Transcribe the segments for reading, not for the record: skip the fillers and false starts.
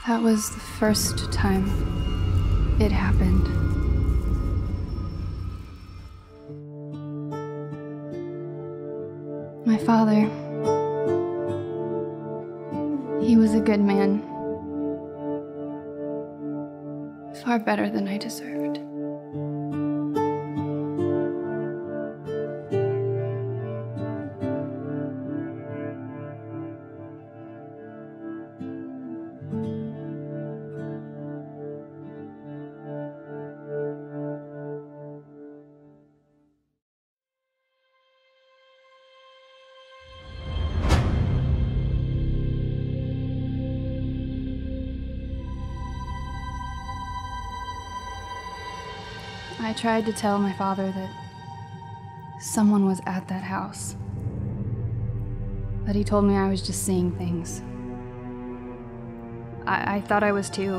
That was the first time it happened. My father, he was a good man. Far better than I deserved. I tried to tell my father that someone was at that house, but he told me I was just seeing things. I thought I was too,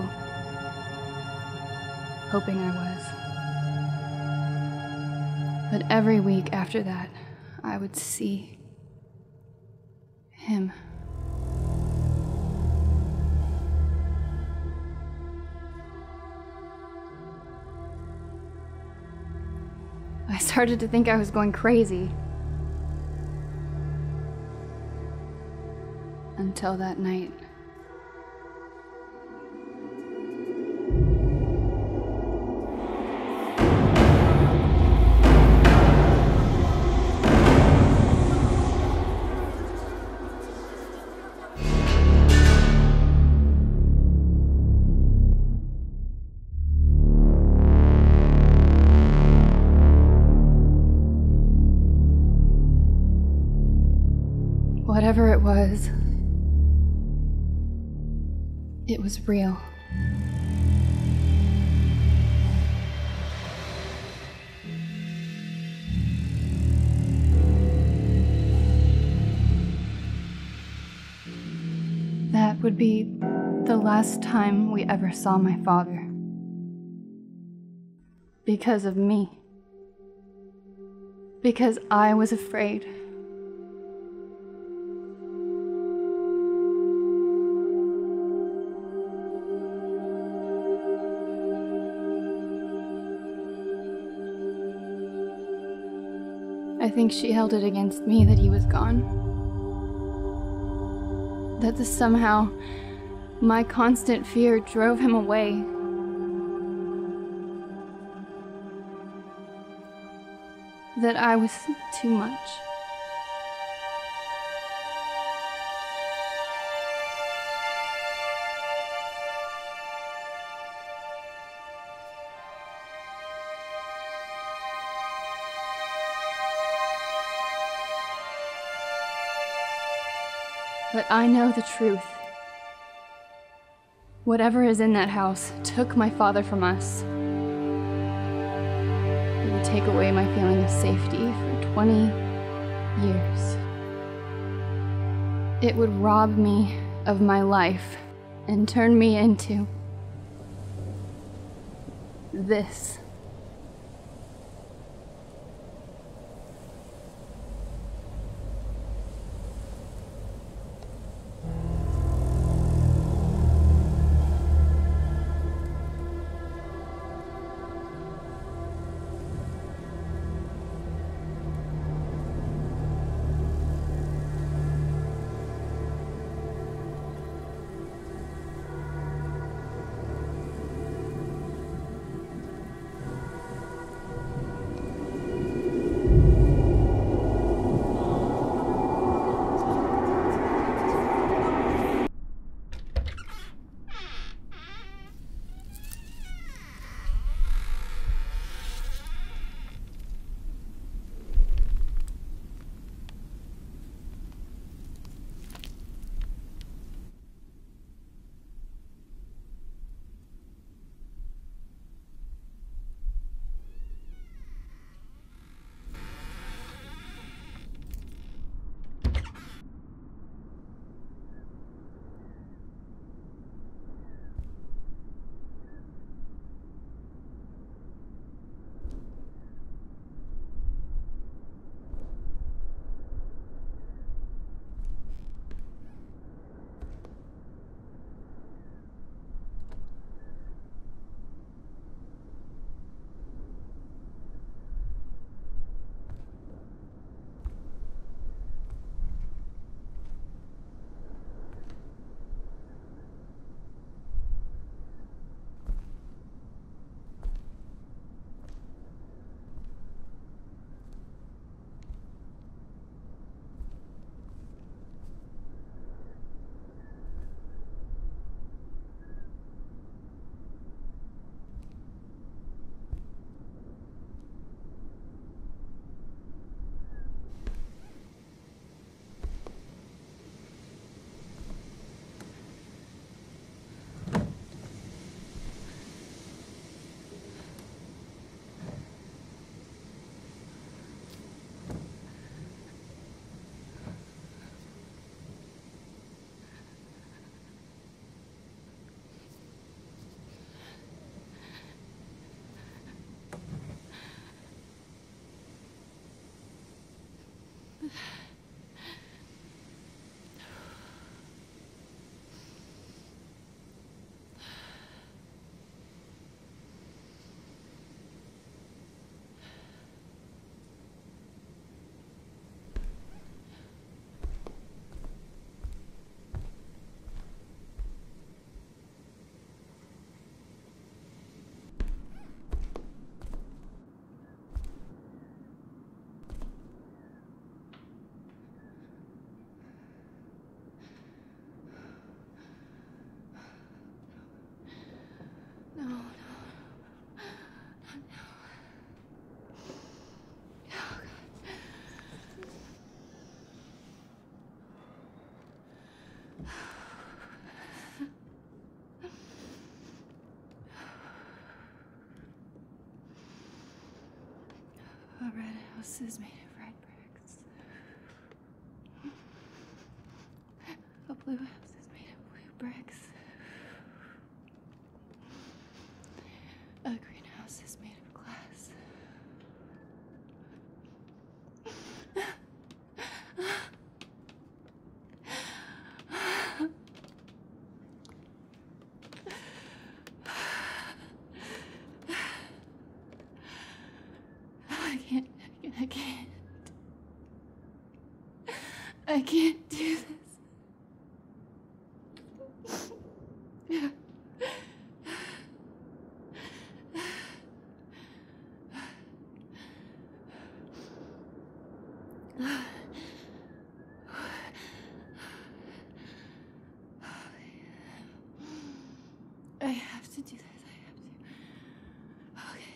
hoping I was. But every week after that, I would see him. I started to think I was going crazy. Until that night. Whatever it was real. That would be the last time we ever saw my father. Because of me. Because I was afraid. I think she held it against me that he was gone. That somehow my constant fear drove him away. That I was too much. But I know the truth. Whatever is in that house took my father from us. It would take away my feeling of safety for 20 years. It would rob me of my life and turn me into this. No, no. A red house is made of red bricks. A blue house is made of blue bricks. A greenhouse is made of glass. I can't do this. I have to do this. I have to. Okay.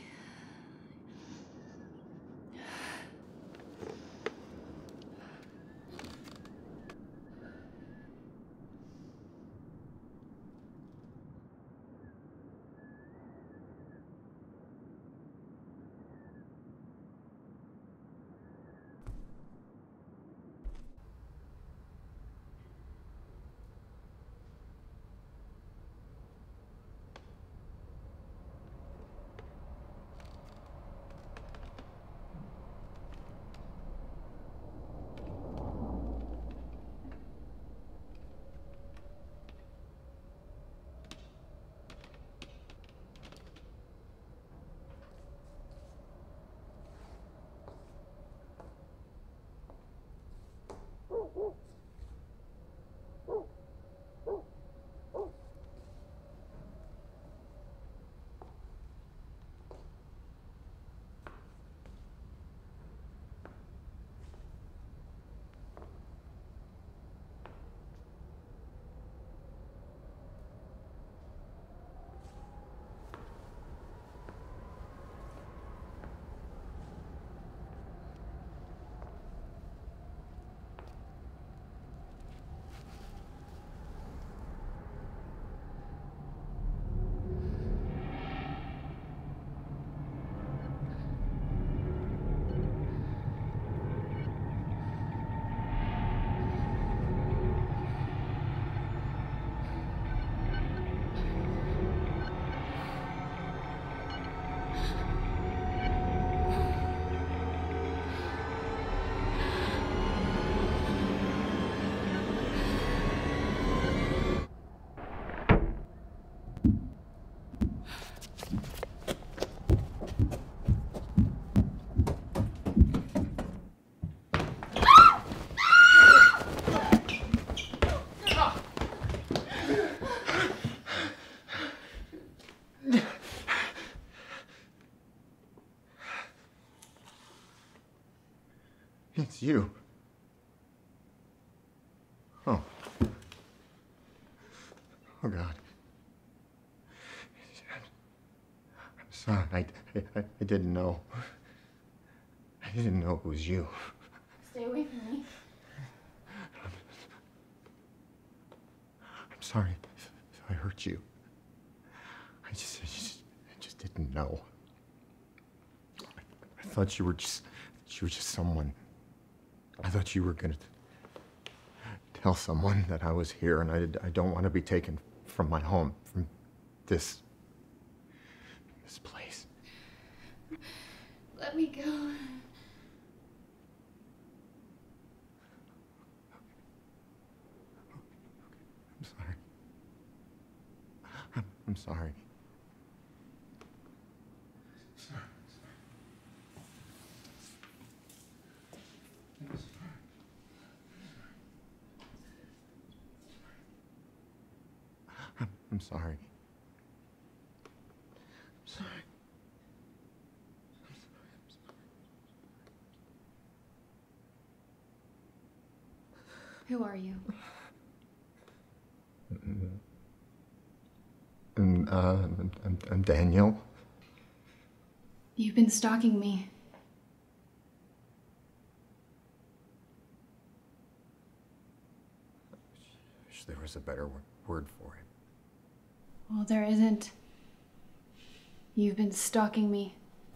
It's you. Oh. Oh, God. I'm sorry. I didn't know. I didn't know it was you. Stay away from me. I'm sorry if I hurt you. I just didn't know. I thought you were just someone. I thought you were gonna tell someone that I was here, and I don't want to be taken from my home, from this place. Let me go. I'm sorry. I'm sorry. I'm sorry. Who are you? I'm Daniel. You've been stalking me. Wish there was a better word for it. Well, there isn't. You've been stalking me.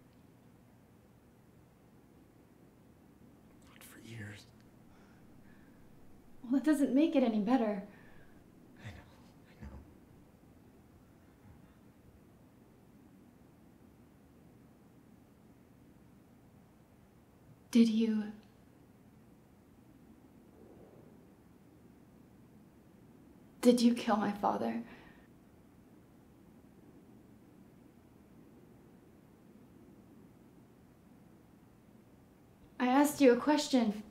Not for years. Well, that doesn't make it any better. I know. Did you... Did you kill my father? I asked you a question.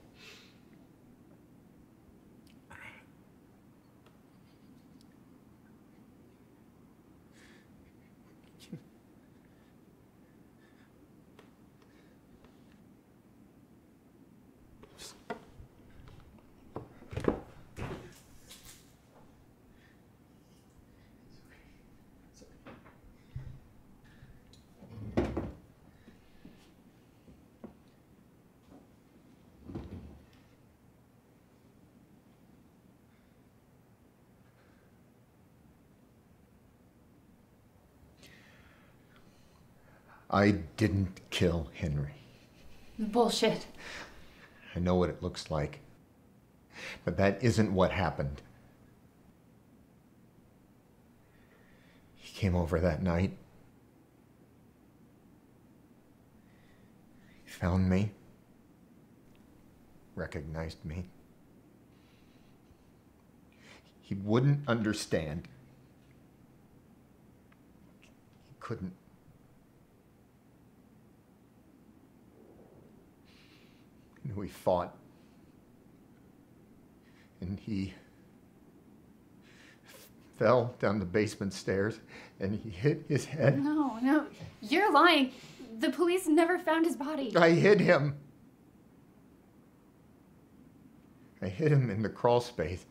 I didn't kill Henry. Bullshit. I know what it looks like. But that isn't what happened. He came over that night. He found me. Recognized me. He wouldn't understand. He couldn't. And we fought. And he fell down the basement stairs and he hit his head. No, you're lying. The police never found his body. I hid him. I hid him in the crawl space.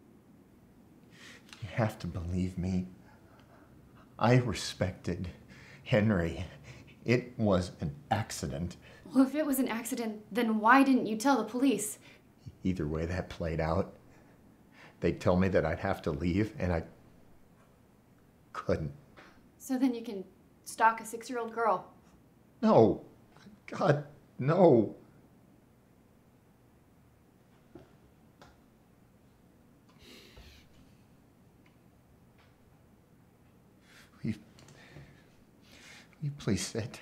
You have to believe me. I respected Henry. It was an accident. Well, if it was an accident, then why didn't you tell the police? Either way that played out, they'd tell me that I'd have to leave, and I couldn't. So then you can stalk a 6-year-old girl. No. God, no. Will you please sit?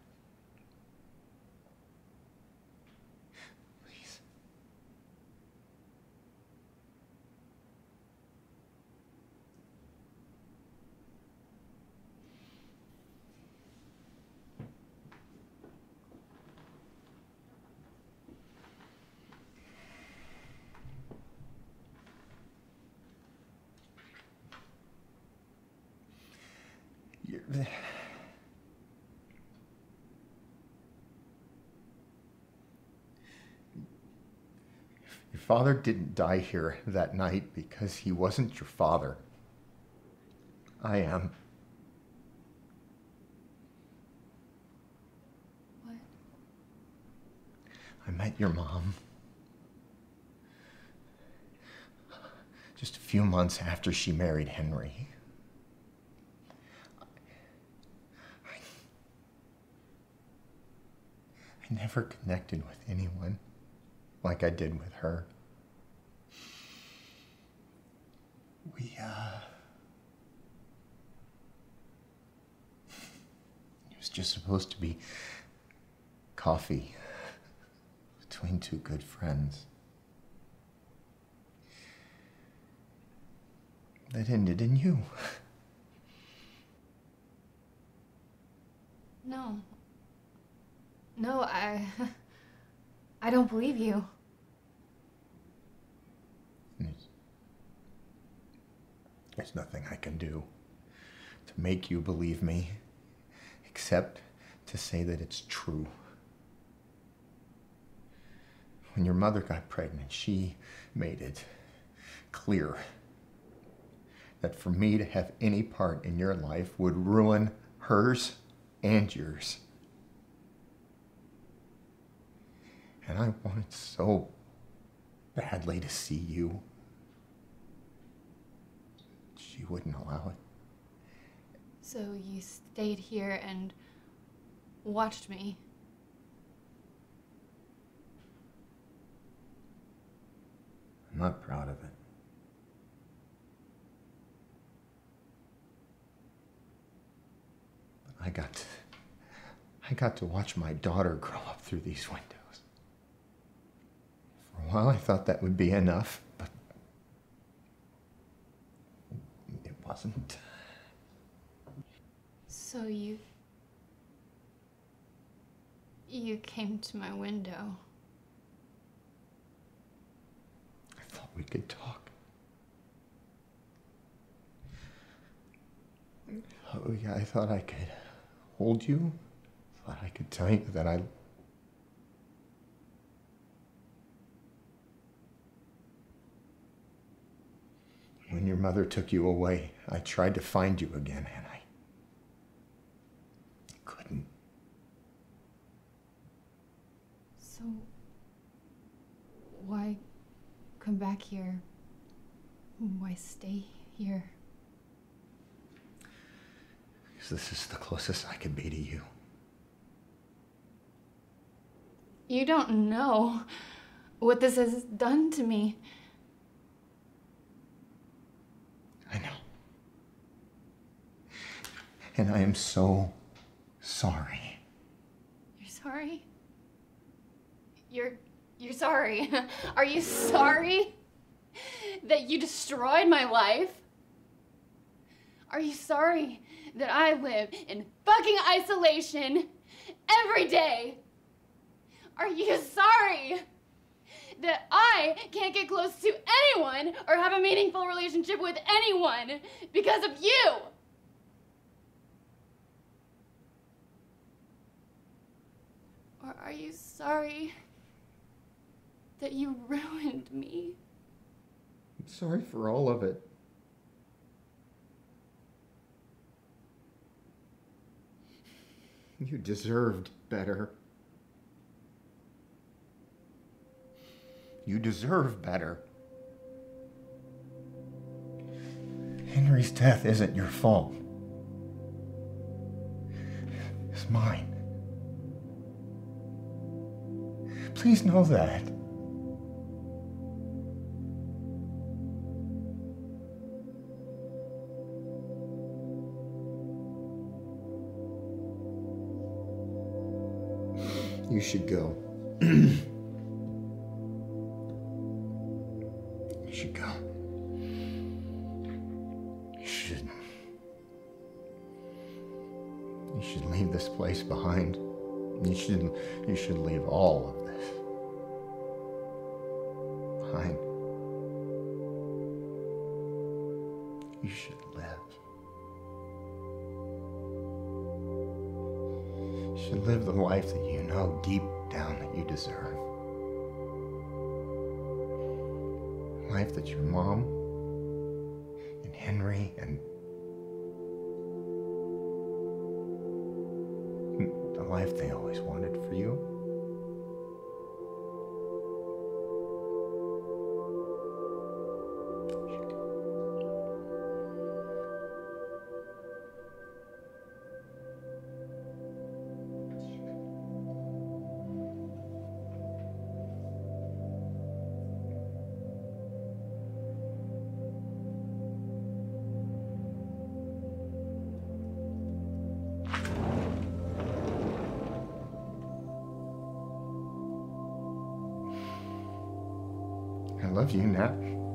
Please. Your father didn't die here that night because he wasn't your father. I am. What? I met your mom just a few months after she married Henry. I never connected with anyone like I did with her. It was just supposed to be coffee between two good friends. That ended in you. No. No, I don't believe you. There's nothing I can do to make you believe me, except to say that it's true. When your mother got pregnant, she made it clear that for me to have any part in your life would ruin hers and yours. And I wanted so badly to see you. She wouldn't allow it. So you stayed here and watched me? I'm not proud of it. But I got to watch my daughter grow up through these windows. For a while I thought that would be enough, but it wasn't. So you came to my window. I thought we could talk. I thought I could hold you. I thought I could tell you that I... When your mother took you away, I tried to find you again, and I couldn't. So why come back here? Why stay here? Because this is the closest I could be to you. You don't know what this has done to me. I know. And I am so sorry. You're sorry? You're sorry? Are you sorry that you destroyed my life? Are you sorry that I live in fucking isolation every day? Are you sorry that I can't get close to anyone or have a meaningful relationship with anyone because of you? Or are you sorry that you ruined me? I'm sorry for all of it. You deserved better. You deserve better. Henry's death isn't your fault. It's mine. Please know that. You should go. You should go. You should leave this place behind. You should leave all of this behind. You should live. You should live the life that you know deep down that you deserve. Life that your mom and Henry and the life they always wanted for you. I love you, Nat.